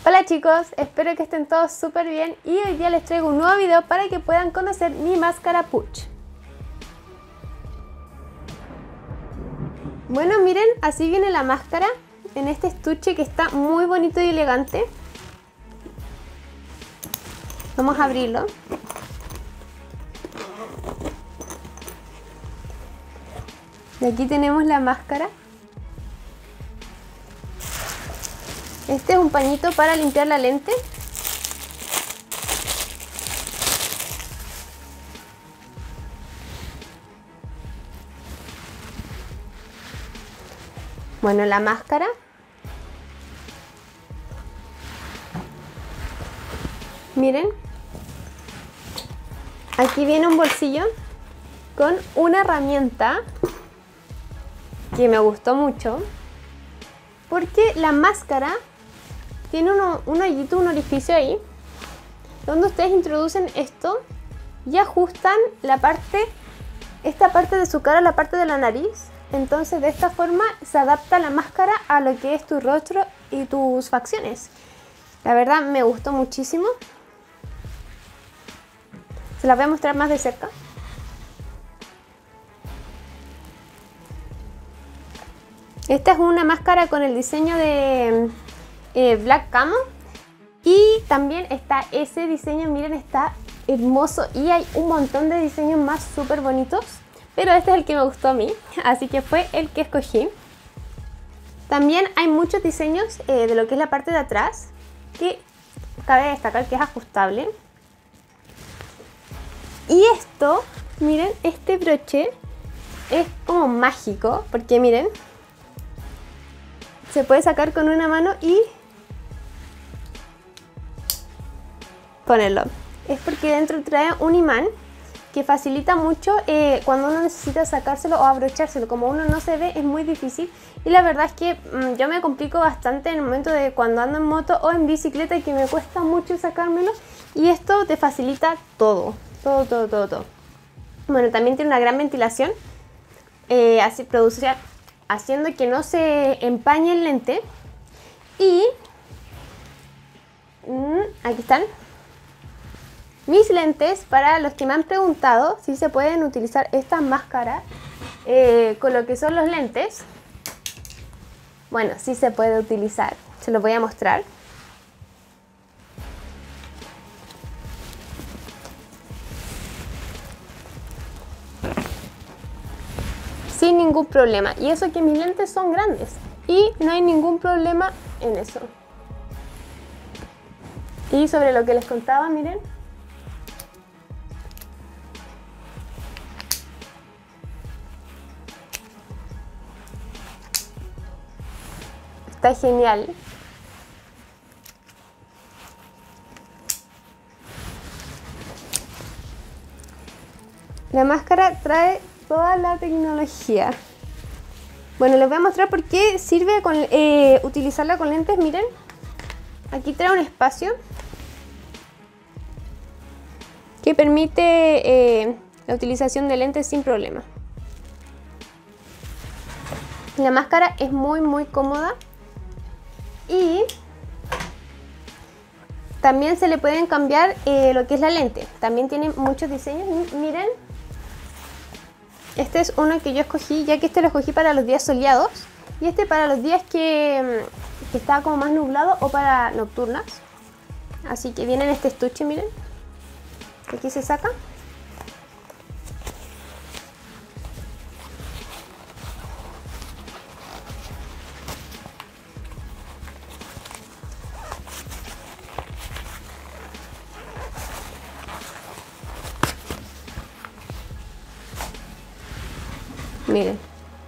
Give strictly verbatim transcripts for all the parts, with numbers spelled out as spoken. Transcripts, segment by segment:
Hola chicos, espero que estén todos súper bien y hoy día les traigo un nuevo video para que puedan conocer mi máscara Puch. Bueno, miren, así viene la máscara en este estuche que está muy bonito y elegante. Vamos a abrirlo. Y aquí tenemos la máscara. Este es un pañito para limpiar la lente. Bueno, la máscara. Miren. Aquí viene un bolsillo con una herramienta que me gustó mucho. Porque la máscara tiene uno, un hoyito, un orificio ahí, donde ustedes introducen esto y ajustan la parte, esta parte de su cara, la parte de la nariz. Entonces de esta forma se adapta la máscara a lo que es tu rostro y tus facciones. La verdad me gustó muchísimo. Se las voy a mostrar más de cerca. Esta es una máscara con el diseño de eh, Black Camo. Y también está ese diseño, miren, está hermoso. Y hay un montón de diseños más súper bonitos. Pero este es el que me gustó a mí, así que fue el que escogí. También hay muchos diseños eh, de lo que es la parte de atrás, que cabe destacar que es ajustable. Y esto, miren, este broche es como mágico, porque miren, se puede sacar con una mano y ponerlo. Es porque dentro trae un imán que facilita mucho eh, cuando uno necesita sacárselo o abrochárselo. Como uno no se ve, es muy difícil. Y la verdad es que mmm, yo me complico bastante en el momento de cuando ando en moto o en bicicleta, y que me cuesta mucho sacármelo. Y esto te facilita todo, todo, todo, todo, todo. Bueno, también tiene una gran ventilación, eh, así produce, haciendo que no se empañe el lente. Y mmm, aquí están mis lentes. Para los que me han preguntado si se pueden utilizar estas máscaras eh, con lo que son los lentes. Bueno, sí se puede utilizar. Se los voy a mostrar. Sin ningún problema. Y eso que mis lentes son grandes. Y no hay ningún problema en eso. Y sobre lo que les contaba, miren. Está genial. La máscara trae toda la tecnología. Bueno, les voy a mostrar por qué sirve con, eh, utilizarla con lentes. Miren, aquí trae un espacio que permite eh, la utilización de lentes sin problema. La máscara es muy muy cómoda. Y también se le pueden cambiar eh, lo que es la lente. También tiene muchos diseños. Miren, este es uno que yo escogí, ya que este lo escogí para los días soleados. Y este para los días que, que estaba como más nublado, o para nocturnas. Así que viene en este estuche, miren. Aquí se saca. Miren,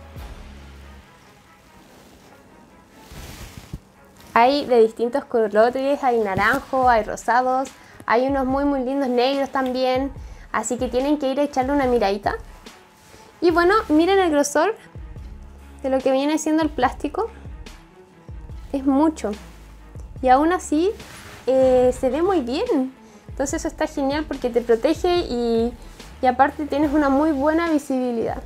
hay de distintos colores, hay naranjo, hay rosados, hay unos muy muy lindos negros también, así que tienen que ir a echarle una miradita. Y bueno, miren el grosor de lo que viene siendo el plástico, es mucho, y aún así eh, se ve muy bien. Entonces eso está genial porque te protege y, y aparte tienes una muy buena visibilidad.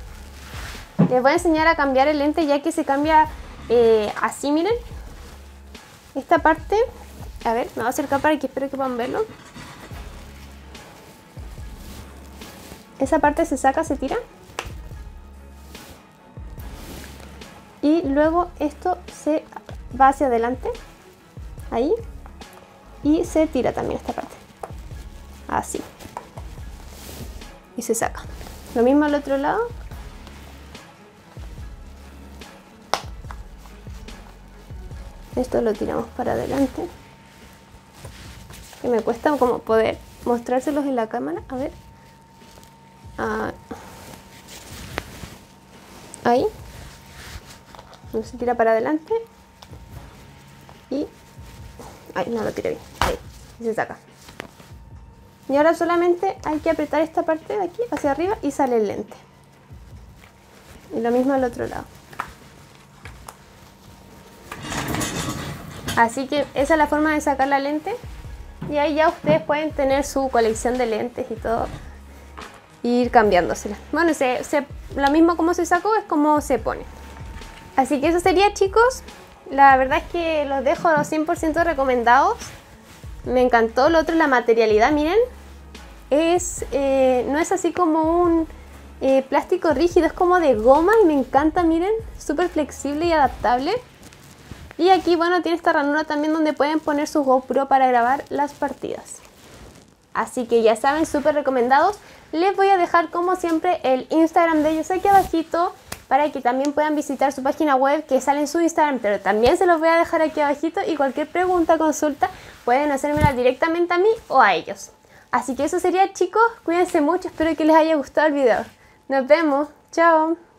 Les voy a enseñar a cambiar el lente, ya que se cambia eh, así, miren. Esta parte, a ver, me voy a acercar para que espero que puedan verlo. Esa parte se saca, se tira. Y luego esto se va hacia adelante. Ahí. Y se tira también esta parte. Así. Y se saca. Lo mismo al otro lado. Esto lo tiramos para adelante. Que me cuesta como poder mostrárselos en la cámara. A ver. Ah. Ahí. Se tira para adelante. Y... Ay, no lo tiré bien. Ahí. Y se saca. Y ahora solamente hay que apretar esta parte de aquí hacia arriba y sale el lente. Y lo mismo al otro lado. Así que esa es la forma de sacar la lente. Y ahí ya ustedes pueden tener su colección de lentes y todo. E ir cambiándosela. Bueno, se, se, lo mismo como se sacó es como se pone. Así que eso sería, chicos. La verdad es que los dejo a los cien por ciento recomendados. Me encantó. Lo otro es la materialidad, miren. Es, eh, no es así como un eh, plástico rígido, es como de goma y me encanta, miren. Súper flexible y adaptable. Y aquí, bueno, tiene esta ranura también donde pueden poner su GoPro para grabar las partidas. Así que ya saben, súper recomendados. Les voy a dejar como siempre el Instagram de ellos aquí abajito para que también puedan visitar su página web que sale en su Instagram, pero también se los voy a dejar aquí abajito y cualquier pregunta, consulta, pueden hacérmela directamente a mí o a ellos. Así que eso sería, chicos, cuídense mucho, espero que les haya gustado el video. Nos vemos, chao.